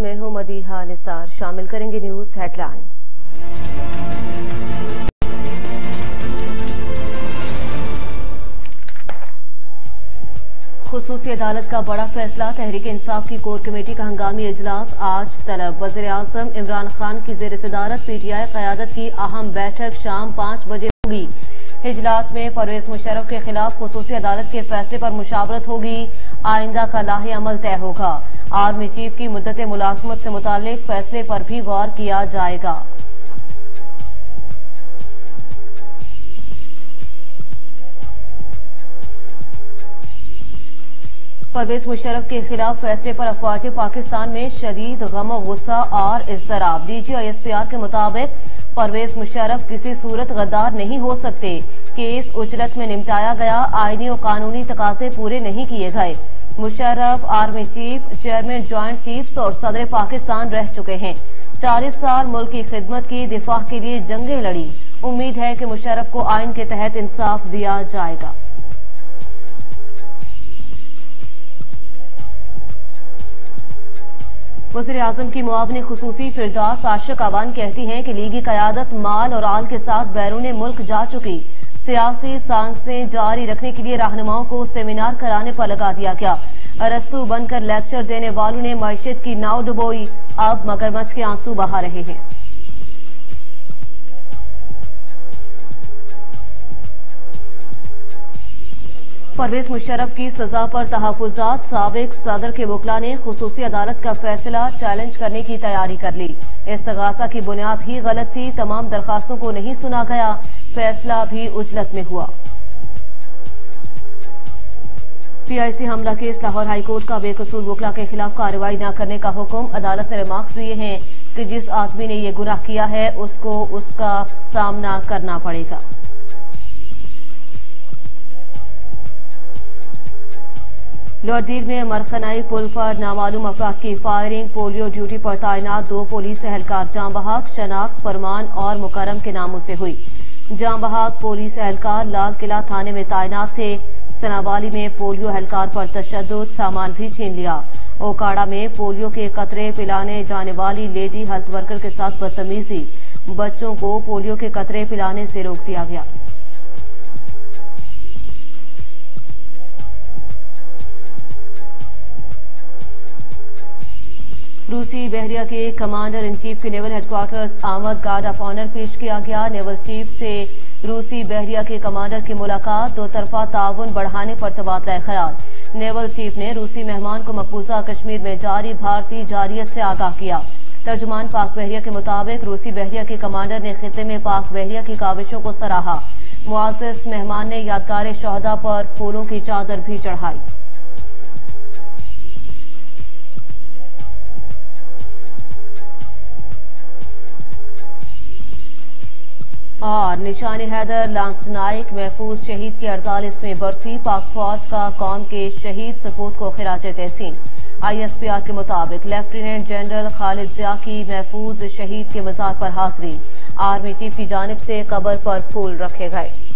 मैं हूं मदीहा निसार। शामिल करेंगे न्यूज हेडलाइंस। खुसूसी अदालत का बड़ा फैसला, तहरीक इंसाफ की कोर कमेटी का हंगामी इजलास आज तलब। वज़ीर आज़म इमरान खान की ज़ेर सदारत पीटीआई क़यादत की अहम बैठक शाम 5 बजे होगी। इजलास में परवेज मुशर्रफ के खिलाफ खुसूसी अदालत के फैसले पर मुशावरत होगी। आइंदा का लाहे अमल तय होगा। आर्मी चीफ की मुद्दत मुलाजमत से मुताल्लिक फैसले पर भी गौर किया जाएगा। परवेज मुशर्रफ के खिलाफ फैसले पर अफवाज पाकिस्तान में शदीद गम, गुस्सा और इज़्तिराब। DGISPR के मुताबिक परवेज मुशर्रफ किसी सूरत गद्दार नहीं हो सकते। केस उजलत में निपटाया गया, आईनी और कानूनी तकाजे पूरे नहीं किए गए। Musharraf army chief, chairman joint chiefs और सदर पाकिस्तान रह चुके हैं। 40 साल मुल्क की खिदमत की, दिफा के लिए जंगें लड़ी। उम्मीद है कि मुशर्रफ को आइन के तहत इंसाफ दिया जाएगा। वज़ीर आज़म की मुआविन खुसूसी फिरदौस आशिक अवान कहती हैं कि लीगी क़यादत माल और आल के साथ बैरून मुल्क जा चुकी। सियासी सांसें जारी रखने के लिए रहनुमाओं को सेमिनार कराने पर लगा दिया गया। अरस्तू बनकर लेक्चर देने वालों ने मईशत की नाव डुबोई, अब मगरमच्छ के आंसू बहा रहे हैं। परवेज मुशर्रफ की सजा पर तहफ़्फ़ुज़ात, साबिक सदर के वकला ने खुसूसी अदालत का फैसला चैलेंज करने की तैयारी कर ली। इस्तग़ासा की बुनियाद ही गलत थी, तमाम दरखास्तों को नहीं सुना गया, फैसला भी उजलत में हुआ। PIC हमला केस, लाहौर हाईकोर्ट का बेकसूर वकला के खिलाफ कार्रवाई न करने का हुक्म। अदालत ने रिमार्क्स दिए हैं कि जिस आदमी ने ये गुनाह किया है उसको उसका सामना करना पड़ेगा। लौटदीर में मरखनाई पुल पर नामालूम अफराद की फायरिंग, पोलियो ड्यूटी पर तैनात 2 पुलिस एहलकार जाँ बहक, शनाख्त फरमान और मुकर्रम के नामों से हुई। जाँ बहक पुलिस एहलकार लाल किला थाने में तैनात थे। सनावाली में पोलियो एहलकार पर तशद्दुद, सामान भी छीन लिया। ओकाड़ा में पोलियो के कतरे पिलाने जाने वाली लेडी हेल्थ वर्कर के साथ बदतमीजी, बच्चों को पोलियो के कतरे पिलाने से रोक दिया गया। रूसी बहरिया के कमांडर इन चीफ के नेवल हेडक्वार्टर्स आमद गार्ड ऑफ ऑनर पेश किया गया। नेवल चीफ से रूसी बहरिया के कमांडर की मुलाकात, दो तरफा ताउन बढ़ाने पर तबादला ख्याल। नेवल चीफ ने रूसी मेहमान को मकबूजा कश्मीर में जारी भारतीय जारियत से आगाह किया। तर्जुमान पाक बहरिया के मुताबिक रूसी बहरिया के कमांडर ने खित्ते में पाक बहरिया की काविशों को सराहा। मुआज़्ज़िज़ मेहमान ने यादगार शहदा पर फूलों की चादर भी चढ़ाई। और निशानी हैदर लांस नाइक महफूज शहीद की 48वीं बरसी, पाक फौज का कौम के शहीद सपूत को खिराज तहसीन। ISPR के मुताबिक लेफ्टिनेंट जनरल खालिद जिया की महफूज शहीद के मज़ार पर हाजिरी, आर्मी चीफ की जानिब से कब्र पर फूल रखे गए।